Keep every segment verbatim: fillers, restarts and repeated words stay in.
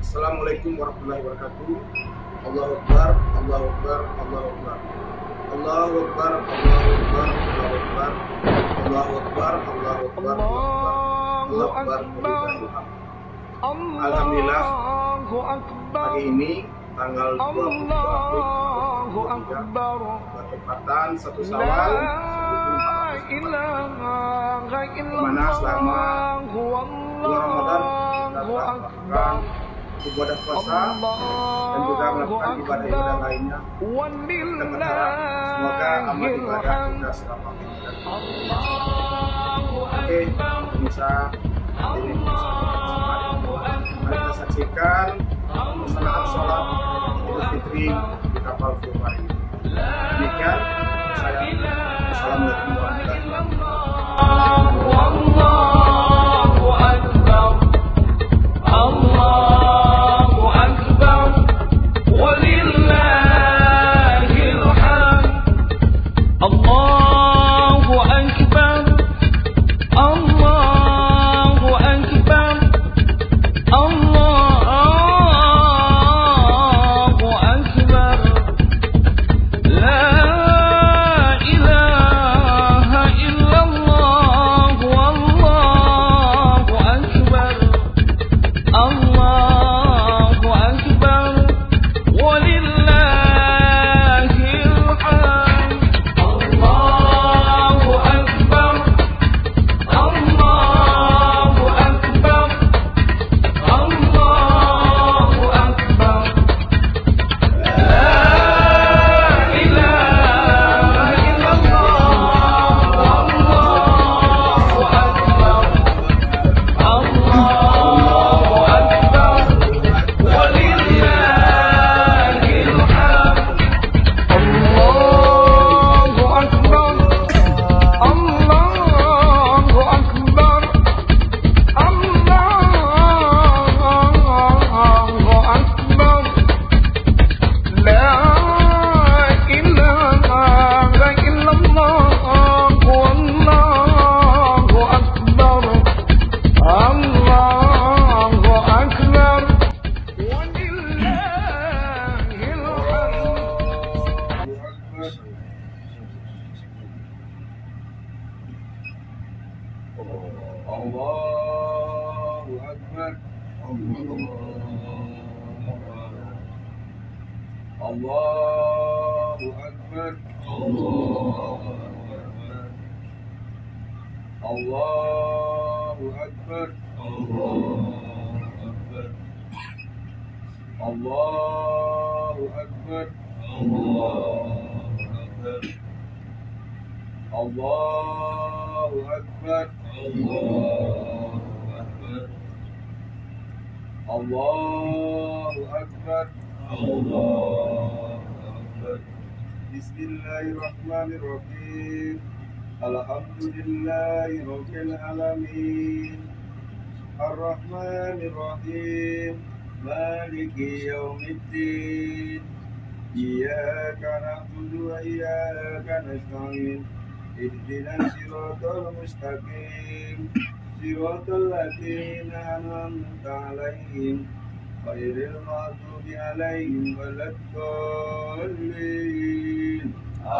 Assalamualaikum warahmatullahi wabarakatuh. Allahu Akbar, Allahu Akbar, Allahu Akbar. Allahu Akbar, Allahu Akbar, Allahu Akbar. Allahu Akbar, Allahu Akbar, Allahu Akbar. Alhamdulillah, hari ini tanggal dua puluh dua April dua ribu dua puluh tiga bertepatan satu Syawal seribu empat ratus empat puluh empat, di mana selama bulan Ramadan kita telah melakukan ibadah puasa dan juga melakukan ibadah-ibadah lainnya. Kita berharap semoga amal ibadah kita selama ini. Oke, pemirsa, ini mari kita saksikan pelaksanaan sholat Idul Fitri di kapal Furqan ini. Demikian saya. Assalamualaikum warahmatullahi wabarakatuh. Allahu Akbar. Allahu Akbar. Allahu Akbar. Allahu Akbar. Allahu Akbar. Allahu Akbar. Bismillahirrahmanirrahim. Alhamdulillahi Rabbil Alamin. Ar-Rahmanirrahim. Maliki Yawmiddin. Iyyaka na'budu wa iyyaka nasta'in. Ihdinas siratal mustaqim. Siratal ladzina an'amta 'alaihim ghairil maghdubi 'alaihim waladdallin.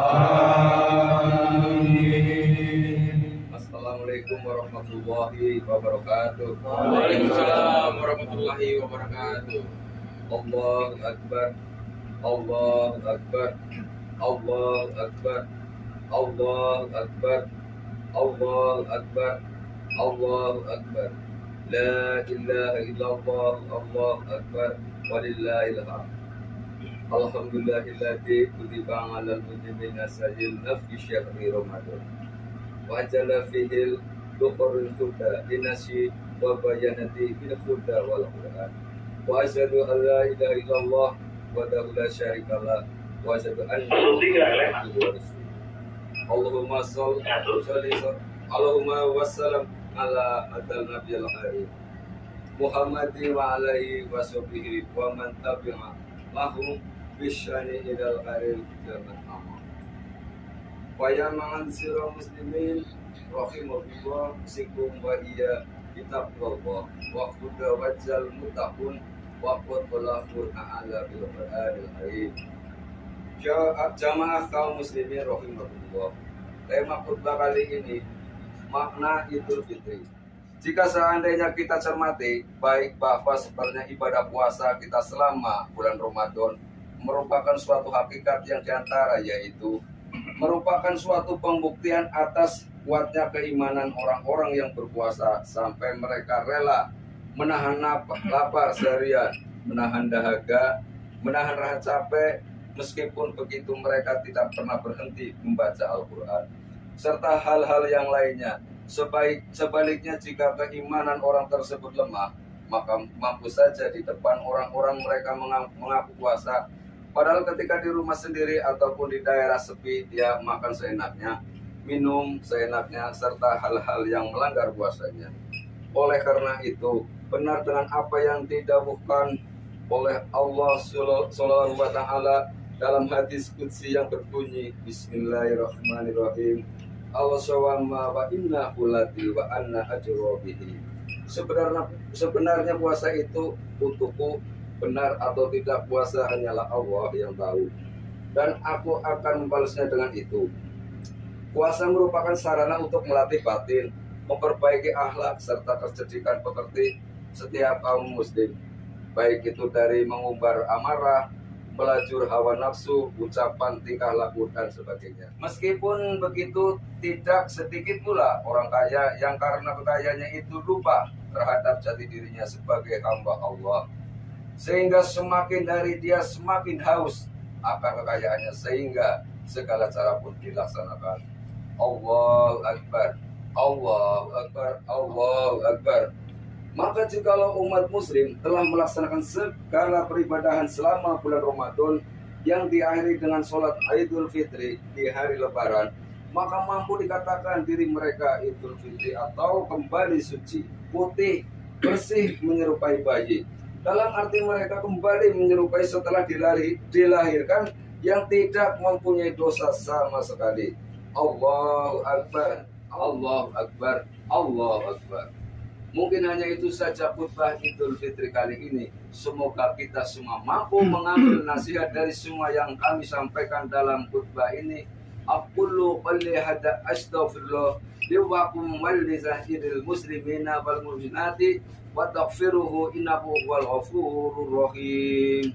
Amin. Assalamualaikum warahmatullahi wabarakatuh. Waalaikumsalam warahmatullahi wabarakatuh. Allahu Akbar. Allahu Akbar. Allahu Akbar. Allahu Akbar. Allahu Akbar. Allahu Akbar. La ilaha illallah. Allahu Akbar. Walillahil hamd. Alhamdulillahilladzi kutiba 'alal mujrimina sajil nafi syahri Ramadan. Wa jalla fihil dukhurul huda linasi wa bayanati bil huda wal Qur'an. Wa asyhadu an la ilaha illallah wa la syarika lah wa asyhadu anna Muhammadan rasulullah. Allahumma shalli Allahumma wassalam ala atal nabiyil karim Muhammadin wa alihi wa sahbihi wa man tabi'a lahum bisyani ilal karim zaman amal. Wa ya ma'ansira muslimin rahimahullah sikum wa iya kitab Allah wa huda wajal mutahun wa qul ta'ala bil Qur'anil Karim. Jamaah kaum muslimin rahimahullah. Tema khutbah kali ini makna Idul Fitri. Jika seandainya kita cermati, baik bahwa sebenarnya ibadah puasa kita selama bulan Ramadan merupakan suatu hakikat yang diantara, yaitu merupakan suatu pembuktian atas kuatnya keimanan orang-orang yang berpuasa sampai mereka rela menahan lapar seharian, menahan dahaga, menahan rasa capek, meskipun begitu mereka tidak pernah berhenti membaca Al-Quran serta hal-hal yang lainnya. Sebaik, sebaliknya jika keimanan orang tersebut lemah, maka mampu saja di depan orang-orang mereka mengaku puasa, padahal ketika di rumah sendiri ataupun di daerah sepi dia makan seenaknya, minum seenaknya, serta hal-hal yang melanggar puasanya. Oleh karena itu, benar dengan apa yang didawuhkan oleh Allah Subhanahu wa Ta'ala dalam hadis qudsi yang berbunyi, Bismillahirrahmanirrahim. Allah sawama wa inna hulati wa anna ajro bihi. Sebenarnya sebenarnya puasa itu untukku, benar atau tidak puasa hanyalah Allah yang tahu, dan aku akan membalasnya dengan itu. Puasa merupakan sarana untuk melatih batin, memperbaiki akhlak serta kecerdikan pekerti setiap kaum muslim, baik itu dari mengumbar amarah, melajur hawa nafsu, ucapan, tingkah laku, dan sebagainya. Meskipun begitu, tidak sedikit pula orang kaya yang karena kekayaannya itu lupa terhadap jati dirinya sebagai hamba Allah, sehingga semakin dari dia semakin haus akan kekayaannya, sehingga segala cara pun dilaksanakan. Allahu Akbar, Allahu Akbar, Allahu Akbar. Maka jikalau umat muslim telah melaksanakan segala peribadahan selama bulan Ramadan yang diakhiri dengan sholat Idul Fitri di hari Lebaran, maka mampu dikatakan diri mereka Idul Fitri atau kembali suci, putih, bersih, menyerupai bayi. Dalam arti mereka kembali menyerupai setelah dilari, dilahirkan yang tidak mempunyai dosa sama sekali. Allahu Akbar, Allahu Akbar, Allahu Akbar. Mungkin hanya itu saja khutbah Idul Fitri kali ini. Semoga kita semua mampu mengambil nasihat dari semua yang kami sampaikan dalam khutbah ini. Aqulu qali hada astaghfirullah liwakum wal lisahiril muslimina wal muslimati wa taghfiruhu innahu wal ghafurur rahim.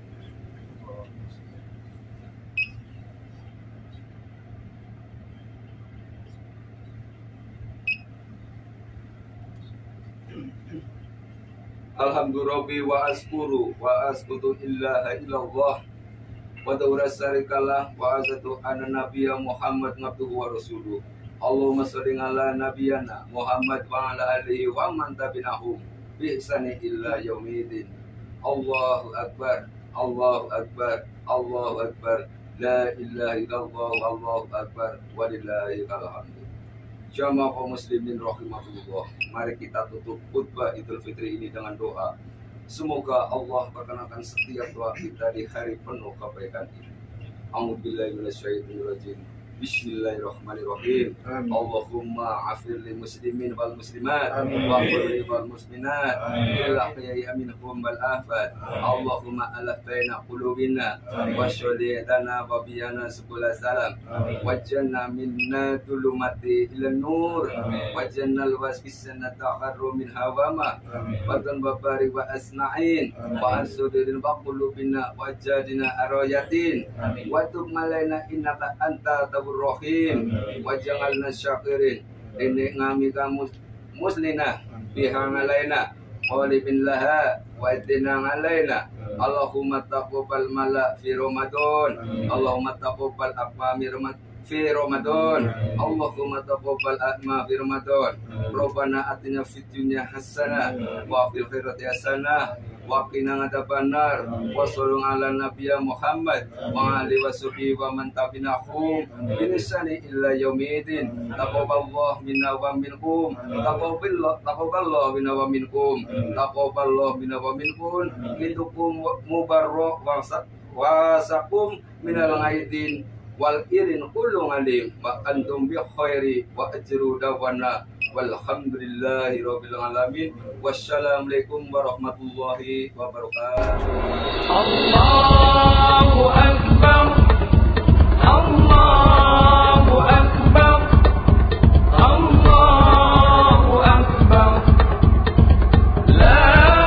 Alhamdulillah wa askuru wa askutu illaha illallah wa dawra syarikalah wa azatu anna nabiyya Muhammad abduhu wa rasuluh. Allahumma sholli ala nabiyyana Muhammad wa ala alihi wa man tabi'ahum bi ihsani illa yaumidin. Allahu akbar, Allahu akbar, Allahu akbar, la ilaha illallah, Allahu akbar, walillahil hamd. Jamaah kaum muslimin rahimahullah, mari kita tutup khutbah Idul Fitri ini dengan doa. Semoga Allah perkenakan setiap doa kita di hari penuh kebaikan ini. A'udzubillahi minasyaitonir rajim. Bismillahirrahmanirrahim. Amin. Allahumma afir lil muslimin wal muslimat wa qul wal muslimat ila qiyai minhum wal afat. Allahumma alaf baina qulubina wa sholli lana wa biyana subul salam waj'alna minna tulumati ila nur waj'alna alwasfisana takharru min hawama wa tanbari wa asna'in wa ansudin wa qulubina wa jadina arayatin wa tub malaina innaka anta Rahim wa jangalna syakirin ini ngami kamu muslina biha ngalaina walibin laha wa idina ngalaina. Allahumma taqabbal mala fi Ramadan, Allahumma taqabbal aqwami fi Ramadan, Allahumma taqabbal atma fi Ramadan. Rabbana atina fid dunya hasanah wa fil akhirati hasanah wa qina adzabannar. Wa sallallahu ala nabiyya Muhammad wa alihi washabihi wa man tabi'ahum bi ihsani illa yaumidin. Taqabbalallahu minna wa minkum, taqabbalallahu taqabbalallahu minna wa minkum, taqabbalallahu minna wa minkum, hidukum mubarrak wa sakum minal aidin wal irin kullu alim wa antum bi khairi wa ajru dawana Walhamdulillahi rabbil alamin. Wassalamualaikum warahmatullahi wabarakatuh. Allahu Akbar, Allahu Akbar, Allahu Akbar. La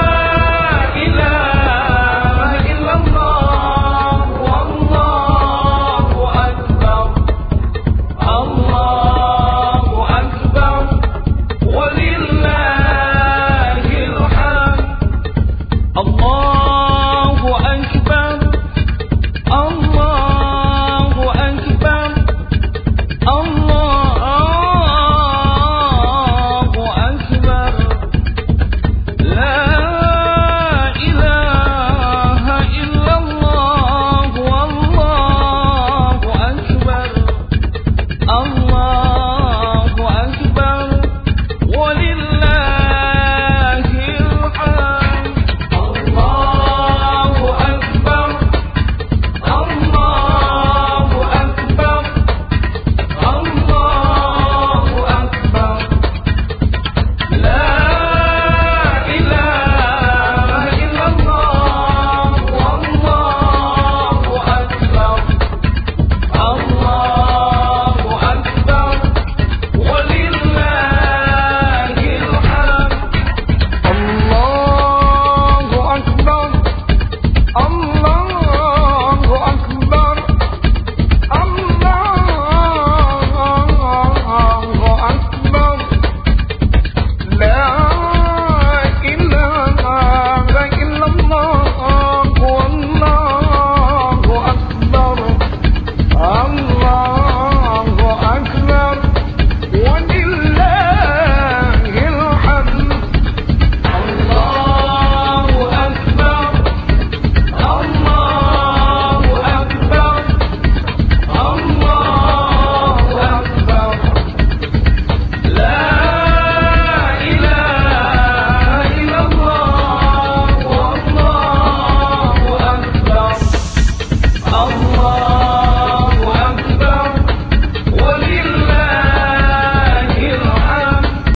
ilaha illallah, wallahu akbar. Allahu akbar, walillahil hamd. Allahu akbar, Allahu akbar, Allahu akbar. La ilaha illallah, wallahu akbar. Allahu akbar, walillahil hamd. Allahu akbar, Allahu akbar, Allahu akbar. La ilaha illallah, wallahu akbar. Allahu akbar, walillahil hamd. Allahu akbar, Allahu akbar, Allahu akbar. La ilaha illallah, wallahu akbar. Allahu akbar, walillahil hamd. Allahu akbar, Allahu akbar, Allahu akbar. La ilaha illallah, wallahu akbar. Allah